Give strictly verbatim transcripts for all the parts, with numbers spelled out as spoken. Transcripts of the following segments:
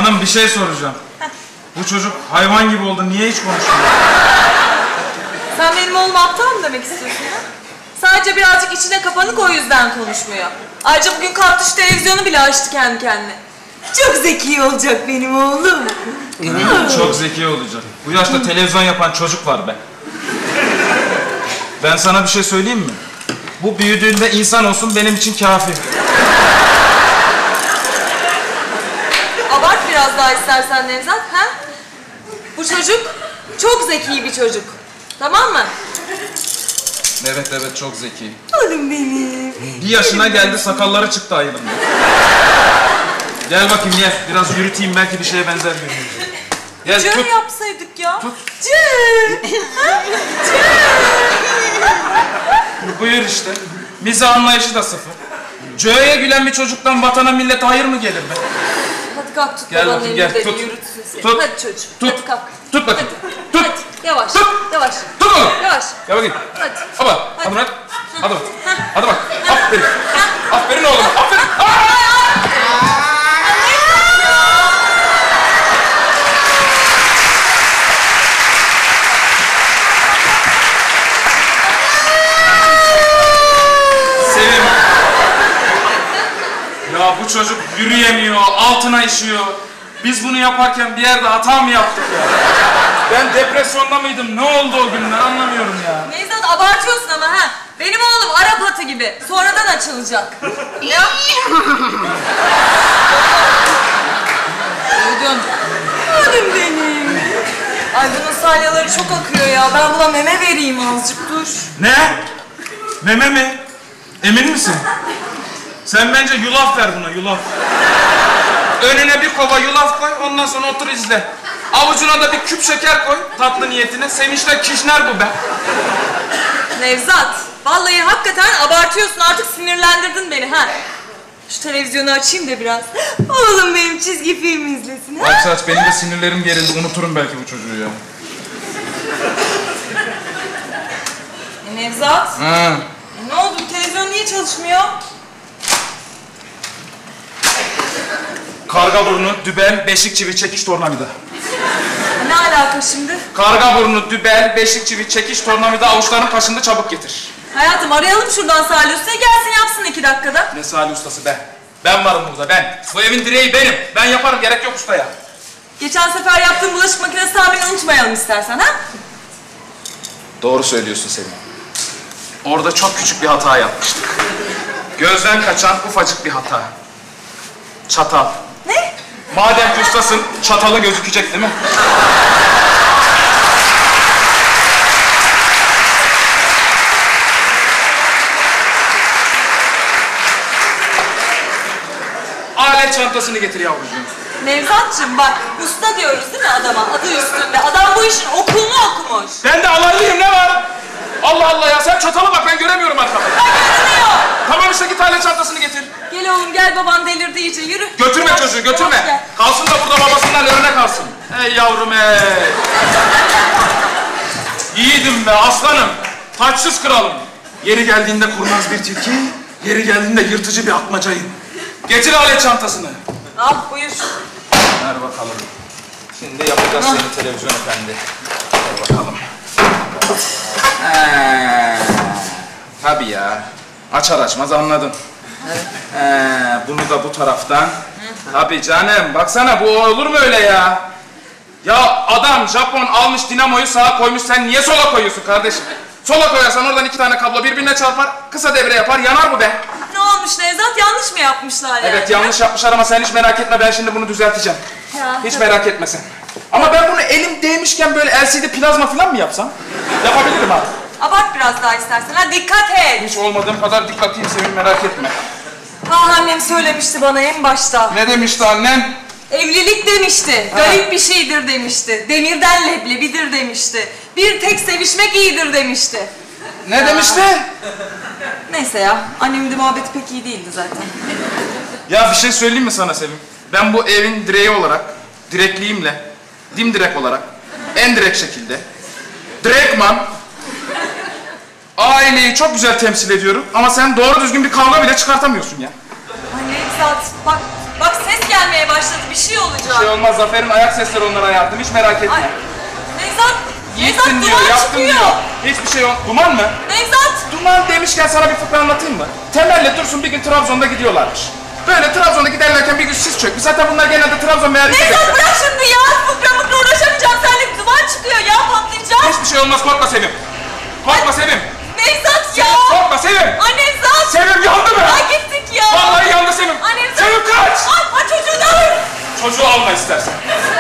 Hanım bir şey soracağım. Bu çocuk hayvan gibi oldu. Niye hiç konuşmuyor? Sen benim oğlum aptal mı demek istiyorsun ya? Sadece birazcık içine kapanık, o yüzden konuşmuyor. Ayrıca bugün kalktı şu televizyonu bile açtı kendi kendine. Çok zeki olacak benim oğlum. Çok zeki olacak. Bu yaşta televizyon yapan çocuk var be. Ben sana bir şey söyleyeyim mi? Bu büyüdüğünde insan olsun benim için kafi. Abart biraz daha istersen Nevzat, ha? Bu çocuk çok zeki bir çocuk. Tamam mı? Evet evet çok zeki. Oğlum benim. Bir yaşına geldi sakalları çıktı ayının. Gel bakayım gel. Biraz yürüteyim belki bir şeye benzer görünür. Gel Cı tut. yapsaydık ya. Tut. Cı. Cı. Buyur işte. Mizah anlayışı da sıfır. Cö'ye gülen bir çocuktan vatana millete hayır mı gelir be? Hadi kalk tut Gel babanın bakayım, gel, elini tut. yürütsün seni. Tut. Hadi çocuğum. Tut. Hadi kalk. Tut bakayım. Hadi. Tut. Hadi. Yavaş. Tut. Yavaş. Tut oğlum. Yavaş. Gel bakayım. Hadi. Hoppa. Hadi bırak. Hadi bak. Hadi bak. Heh. Aferin. Aferin oğlum. Aferin. Aa! Sevim. Ya bu çocuk yürüyemiyor, altına işiyor. Biz bunu yaparken bir yerde hata mı yaptık ya? Ben depresyonda mıydım? Ne oldu o günler anlamıyorum ya. Nevzat abartıyorsun ama ha. Benim oğlum Arap atı gibi. Sonradan açılacak. Ya. Duydun. Oğlum benim. Ay bunun salyaları çok akıyor ya. Ben buna meme vereyim azıcık dur. Ne? Meme mi? Emin misin? Sen bence yulaf ver buna, yulaf. Önüne bir kova yulaf koy, ondan sonra otur izle. Avucuna da bir küp şeker koy, tatlı niyetine. Sevinçle kişner bu be. Nevzat, vallahi hakikaten abartıyorsun. Artık sinirlendirdin beni ha. Şu televizyonu açayım da biraz. Oğlum benim çizgi film izlesin ha. Aç aç, benim de sinirlerim gerildi. Unuturum belki bu çocuğu ya. E, Nevzat. Ha. E, ne oldu? Bu televizyon niye çalışmıyor? Karga burnu, dübel, beşik çivi, çekiş tornavida. Ne alaka şimdi? Karga burnu, dübel, beşik çivi, çekiş tornavida avuçların kaşındı, çabuk getir. Hayatım arayalım şuradan Salih Usta'ya, gelsin yapsın iki dakikada. Ne Salih ustası be? Ben varım burada, ben. Bu evin direği benim. Ben yaparım, gerek yok ustaya. Geçen sefer yaptığım bulaşık makinesi tamirini unutmayalım istersen ha? Doğru söylüyorsun Selim. Orada çok küçük bir hata yapmıştık. Gözden kaçan ufacık bir hata. Çatal. Ne? Madem ki ustasın, çatalı gözükecek değil mi? Alet çantasını getir yavrucuğum. Nevzatçığım bak, usta diyoruz değil mi adama? Adı üstünde. Adam bu işin okulunu okumuş. Ben de alaylıyım, ne var? Allah Allah ya, sen çatala bak, ben göremiyorum arkamı. Ben görünüyor. Tamam işte, git alet çantasını getir. Gel oğlum gel, baban delirdi iyice, yürü. Götürme Yavaş, çocuğu, götürme. yavaş gel. Kalsın da burada babasından önüne kalsın. Ey yavrum ey. Yiğidim be, aslanım. Taçsız kralım. Yeri geldiğinde kurnaz bir tilki, yeri geldiğinde yırtıcı bir atmacayım. Getir alet çantasını. Al buyur. Ver bakalım. Şimdi yapacağız Ah. seni televizyon efendi. Ver bakalım. Ee, tabii ya. Açar açmaz anladım. Ee, bunu da bu taraftan. Tabii canım. Baksana, bu olur mu öyle ya? Ya adam Japon almış dinamoyu sağa koymuş. Sen niye sola koyuyorsun kardeşim? Sola koyarsan oradan iki tane kablo birbirine çarpar. Kısa devre yapar. Yanar bu be. Ne olmuş Nevzat? Yanlış mı yapmışlar yani? Evet yanlış yapmışlar ama sen hiç merak etme. Ben şimdi bunu düzelteceğim. Ya, Hiç tabii. merak etme sen. Ama ben bunu elim değmişken böyle L C D plazma falan mı yapsam? Yapabilirim ha. Abart biraz daha istersen ha, dikkat et. Hiç olmadığım kadar dikkatliyim Sevim, merak etme. Ah annem söylemişti bana en başta. Ne demişti annen? Evlilik demişti, Ha. garip bir şeydir demişti. Demirden leblebidir demişti. Bir tek sevişmek iyidir demişti. Ne Ya. demişti? Neyse ya, annemin de muhabbeti pek iyi değildi zaten. Ya bir şey söyleyeyim mi sana Sevim? Ben bu evin direği olarak, direkliğimle, dimdirek olarak, en direkt şekilde, direktman, aileyi çok güzel temsil ediyorum. Ama sen doğru düzgün bir kavga bile çıkartamıyorsun ya. Ay Nevzat, bak, bak ses gelmeye başladı. başladı. Bir şey olacak. Bir şey olmaz Zafer'in ayak sesleri onlar hayatım. Hiç merak etme. Ay, Nevzat, Nevzat Gittin diyor, duman yaptın çıkıyor. diyor. Hiçbir şey yok. Duman mı? Nevzat. Duman demişken sana bir fıkra anlatayım mı? Temel'le Dursun bir gün Trabzon'da gidiyorlarmış. Böyle Trabzon'da giderlerken bir gün sis çökmüş. Zaten bunlar genelde Trabzon meğer... Nevzat bırak şimdi ya. Fıkra mıkra uğraşamayacağım. Seninle duman çıkıyor ya. Patlayacağım. Hiçbir şey olmaz, korkma Sevim. Korkma Sevim. Nevzat ya. Korkma Sevim. Ay Nevzat. Sevim yandı mı? Ay gittik ya. Vallahi yandı Sevim. Ay Nevzat. Sevim kaç! Ay, ay çocuğu da alır. Çocuğu alma istersen.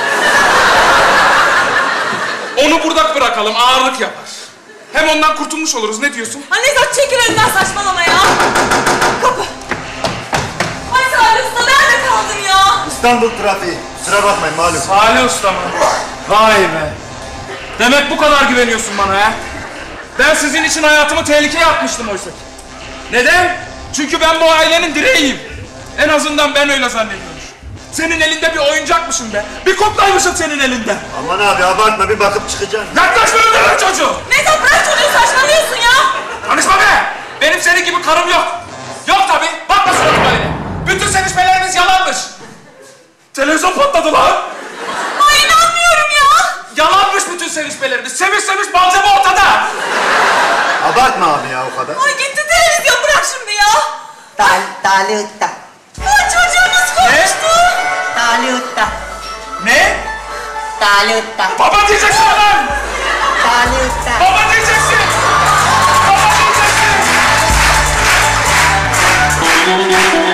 Onu burada bırakalım, ağırlık yapar. Hem ondan kurtulmuş oluruz, ne diyorsun? Ay Nevzat çekil önünden saçmalama ya. Kapı. Ay Salih Usta nerede kaldın ya? İstanbul trafiği. Kusura bakmayın malum. Salih Usta mı? Vay be. Demek bu kadar güveniyorsun bana ha? Ben sizin için hayatımı tehlikeye atmıştım oysa ki. Neden? Çünkü ben bu ailenin direğiyim. En azından ben öyle zannediyorum. Senin elinde bir oyuncakmışım be. Bir kuklaymışım senin elinde. Aman abi abartma bir bakıp çıkacaksın. Yaklaşma öldürür çocuğu. Nevzat bırak çocuğu saçmalıyorsun ya. Konuşma be. Benim senin gibi karım yok. Yok tabii. Bakma suratıma öyle. Bütün sevişmelerimiz yalanmış. Televizyon patladı lan. Ay inanmıyorum ya. Yalanmış bütün sevişmelerimiz. Seviş seviş malzeme ortada. Abartma abi ya o kadar. Ay gitti televizyon bırak şimdi ya. Tal, Talutta. Ay çocuğunuz konuştu. Talutta. Ne? Talutta. Baba diyeceksin lan. Talutta. Baba diyeceksin. Baba diyeceksin.